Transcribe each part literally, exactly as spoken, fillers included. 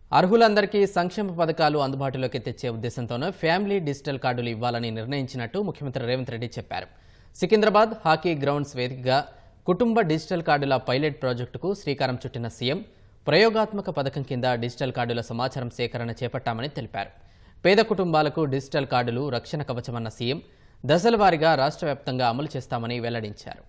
అర్హులందరికీ సంక్షేమ పథకాలు అందుబాటులోకి తెచ్చే ఉద్దేశంతోనే ఫ్యామిలీ డిజిటల్ కార్డులు ఇవ్వాలని నిర్ణయించినట్టు ముఖ్యమంత్రి రేవంత్ రెడ్డి చెప్పారు. సికింద్రాబాద్ హాకీ గ్రౌండ్స్ వేదికగా కుటుంబ డిజిటల్ కార్డుల పైలట్ ప్రాజెక్టుకు శ్రీకారం చుట్టిన సీఎం ప్రయోగాత్మక పథకం కింద డిజిటల్ కార్డుల సమాచారం సేకరణ చేపట్టామని తెలిపారు. పేద కుటుంబాలకు డిజిటల్ కార్డులు రక్షణ కవచమన్న సీఎం దశలవారీగా రాష్ట్ర వ్యాప్తంగా అమలు చేస్తామని వెల్లడించారు.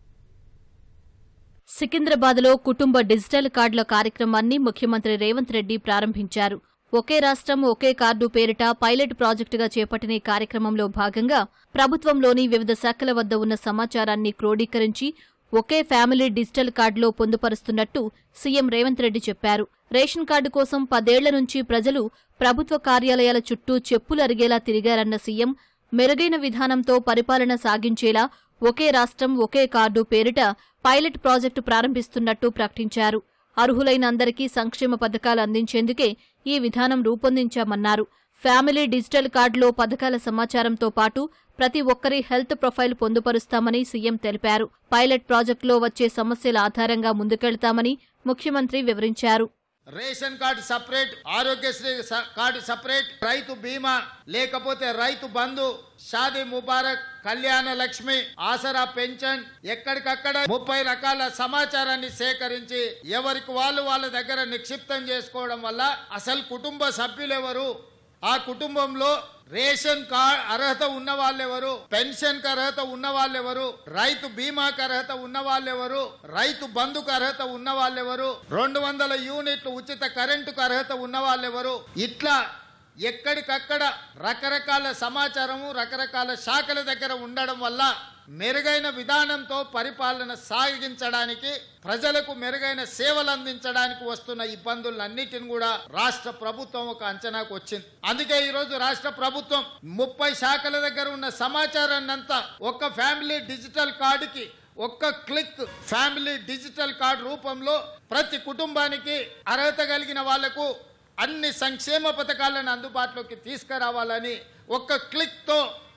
సికింద్రాబాద్లో కుటుంబ డిజిటల్ కార్డుల కార్యక్రమాన్ని ముఖ్యమంత్రి రేవంత్ రెడ్డి ప్రారంభించారు. ఒకే రాష్ట్రం ఒకే కార్డు పేరిట పైలట్ ప్రాజెక్టుగా చేపట్టిన ఈ కార్యక్రమంలో భాగంగా ప్రభుత్వంలోని వివిధ శాఖల వద్ద ఉన్న సమాచారాన్ని క్రోడీకరించి ఒకే ఫ్యామిలీ డిజిటల్ కార్డులో పొందుపరుస్తున్నట్టు సీఎం రేవంత్ రెడ్డి చెప్పారు. రేషన్ కార్డు కోసం పదేళ్ల నుంచి ప్రజలు ప్రభుత్వ కార్యాలయాల చుట్టూ చెప్పులు అరిగేలా తిరిగారన్న సీఎం మెరుగైన విధానంతో పరిపాలన సాగించేలా ఒకే రాష్ట్రం ఒకే కార్డు పేరిట పైలట్ ప్రాజెక్టు ప్రారంభిస్తున్నట్టు ప్రకటించారు. అర్హులైన అందరికీ సంక్షేమ పథకాలు అందించేందుకే ఈ విధానం రూపొందించామన్నారు. ఫ్యామిలీ డిజిటల్ కార్డులో పథకాల సమాచారంతో పాటు ప్రతి ఒక్కరి హెల్త్ ప్రొఫైల్ పొందుపరుస్తామని సీఎం తెలిపారు. పైలట్ ప్రాజెక్టులో వచ్చే సమస్యల ఆధారంగా ముందుకెళ్తామని ముఖ్యమంత్రి వివరించారు. Ration card separate, Aarogyasri card separate, Rythu Bima లేకపోతే రైతు బంధు, షాదీ ముబారక్, కళ్యాణ లక్ష్మి, ఆసరా పెన్షన్, ఎక్కడికక్కడ ముప్పై రకాల సమాచారాన్ని సేకరించి ఎవరికి వాళ్ళు వాళ్ళ దగ్గర నిక్షిప్తం చేసుకోవడం వల్ల అసలు కుటుంబ సభ్యులెవరు, ఆ కుటుంబంలో రేషన్ కార్డ్ అర్హత ఉన్న వాళ్ళెవరు, పెన్షన్ కు అర్హత ఉన్న వాళ్ళెవరు, రైతు బీమాకు అర్హత ఉన్న వాళ్ళెవరు, రైతు బంధుకు అర్హత ఉన్న వాళ్ళెవరు, రెండు వందల యూనిట్లు ఉచిత కరెంటుకు అర్హత ఉన్న వాళ్ళెవరు, ఇట్లా ఎక్కడికక్కడ రకరకాల సమాచారము రకరకాల శాఖల దగ్గర ఉండడం వల్ల మెరుగైన విధానంతో పరిపాలన సాగించడానికి, ప్రజలకు మెరుగైన సేవలు అందించడానికి వస్తున్న ఇబ్బందులన్నిటిని కూడా రాష్ట్ర ప్రభుత్వం ఒక అంచనాకు వచ్చింది. అందుకే ఈరోజు రాష్ట్ర ప్రభుత్వం ముప్పై శాఖల దగ్గర ఉన్న సమాచారాన్ని అంతా ఒక ఫ్యామిలీ డిజిటల్ కార్డుకి ఒక్క క్లిక్ ఫ్యామిలీ డిజిటల్ కార్డు రూపంలో ప్రతి కుటుంబానికి అర్హత కలిగిన వాళ్లకు అన్ని సంక్షేమ పథకాలను అందుబాటులోకి తీసుకురావాలని ఒక్క క్లిక్తో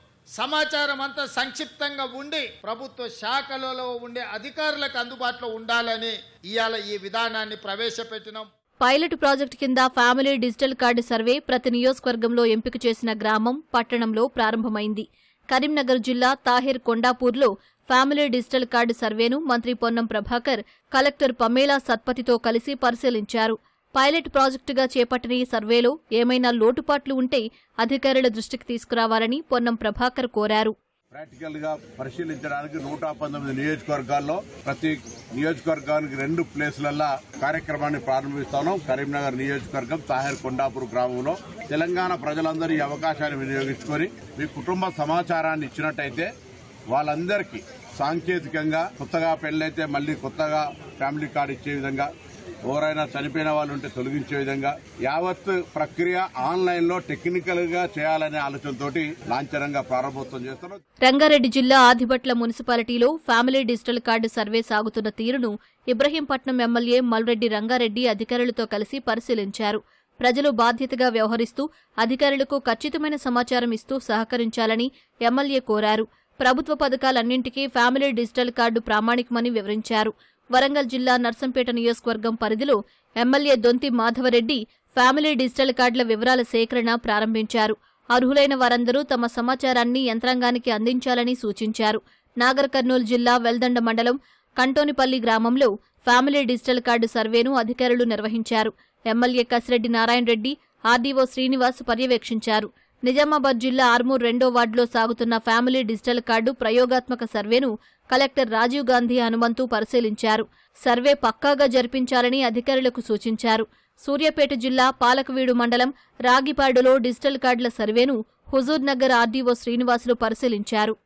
సమాచారం అంతా సంక్షిప్తంగా ఉండి ప్రభుత్వ శాఖలలో ఉండే అధికారులకు అందుబాటులో ఉండాలని ఇవాళ ఈ విధానాన్ని ప్రవేశపెట్టినాం. పైలట్ ప్రాజెక్టు కింద ఫ్యామిలీ డిజిటల్ కార్డు సర్వే ప్రతి నియోజకవర్గంలో ఎంపిక చేసిన గ్రామం, పట్టణంలో ప్రారంభమైంది. కరీంనగర్ జిల్లా తాహిర్ కొండాపూర్లో ఫ్యామిలీ డిజిటల్ కార్డు సర్వేను మంత్రి పొన్నం ప్రభాకర్ కలెక్టర్ పమేలా సత్పతితో కలిసి పరిశీలించారు. పైలట్ ప్రాజెక్టుగా చేపట్టిన ఈ సర్వేలో ఏమైనా లోటుపాట్లు ఉంటే అధికారుల దృష్టికి తీసుకురావాలని పొన్నం ప్రభాకర్ కోరారు. ప్రాక్టికల్ గా పరిశీలించడానికి నూట పంతొమ్మిది నియోజకవర్గాల్లో ప్రతి నియోజకవర్గానికి రెండు ప్లేసులలో కార్యక్రమాన్ని ప్రారంభిస్తాను. కరీంనగర్ నియోజకవర్గం తాహిర్ కొండాపూర్ గ్రామంలో తెలంగాణ ప్రజలందరూ ఈ అవకాశాన్ని వినియోగించుకొని మీ కుటుంబ సమాచారాన్ని ఇచ్చినట్టయితే వాళ్ళందరికీ సాంకేతికంగా కొత్తగా పెళ్లైతే మళ్లీ కొత్తగా ఫ్యామిలీ కార్డు ఇచ్చే విధంగా, ఎవరైనా చనిపోయిన వాళ్ళు ఉంటే తొలగించే విధంగా యావత్ ప్రక్రియ ఆన్లైన్ లో టెక్నికల్ గా చేయాలనే ఆలోచనతో లాంఛనంగా ప్రారంభోత్సవం చేస్తున్నారు. రంగారెడ్డి జిల్లా ఆదిబట్ల మున్సిపాలిటీలో ఫ్యామిలీ డిజిటల్ కార్డు సర్వే సాగుతున్న తీరును ఇబ్రహీంపట్నం ఎమ్మెల్యే మల్రెడ్డి రంగారెడ్డి అధికారులతో కలిసి పరిశీలించారు. ప్రజలు బాధ్యతగా వ్యవహరిస్తూ అధికారులకు ఖచ్చితమైన సమాచారం ఇస్తూ సహకరించాలని ఎమ్మెల్యే కోరారు. ప్రభుత్వ పథకాలన్నింటికీ ఫ్యామిలీ డిజిటల్ కార్డు ప్రామాణికమని వివరించారు. వరంగల్ జిల్లా నర్సంపేట నియోజకవర్గం పరిధిలో MLA Donthi Madhavareddy family digital కార్డుల వివరాల సేకరణ ప్రారంభించారు. అర్హులైన వారందరూ తమ సమాచారాన్ని యంత్రాంగానికి అందించాలని సూచించారు. నాగర్ కర్నూలు జిల్లా వెల్దండ మండలం కంటోనిపల్లి గ్రామంలో ఫ్యామిలీ డిజిటల్ కార్డు సర్వేను అధికారులు నిర్వహించారు. ఎమ్మెల్యే కసిరెడ్డి నారాయణ రెడ్డి, ఆర్డీఓ శ్రీనివాస్ పర్యవేక్షించారు. నిజామాబాద్ జిల్లా ఆర్మూర్ రెండో వార్డులో సాగుతున్న ఫ్యామిలీ డిజిటల్ కార్డు ప్రయోగాత్మక సర్వేను కలెక్టర్ రాజీవ్ గాంధీ హనుమంతు పరిశీలించారు. సర్వే పక్కాగా జరిపించాలని అధికారులకు సూచించారు. సూర్యాపేట జిల్లా పాలకవీడు మండలం రాగిపాడులో డిజిటల్ కార్డుల సర్వేను హుజూర్ నగర్ ఆర్డీఓ శ్రీనివాసులు పరిశీలించారు.